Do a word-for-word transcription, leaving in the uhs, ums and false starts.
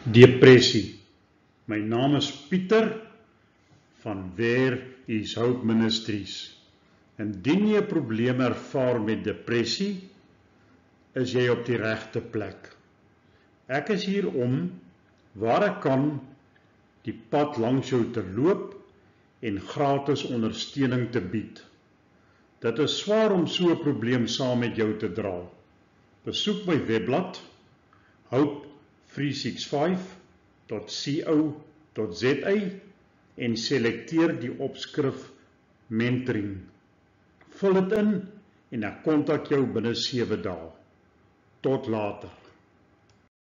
Depressie. My naam is Pieter van Where is Hope Ministries. Indien jy 'n probleem ervaar met depressie, is jy op die regte plek. Ek is hier om, waar ek kan, die pad langs jou te loop en gratis ondersteuning te bied. Dit is swaar om so 'n probleem saam met jou te dra. Besoek my webblad hope drie ses vyf dot co dot za en selekteer die opskrif mentoring. Vul dit in en ek kontak jou binne sewe dae. Tot later.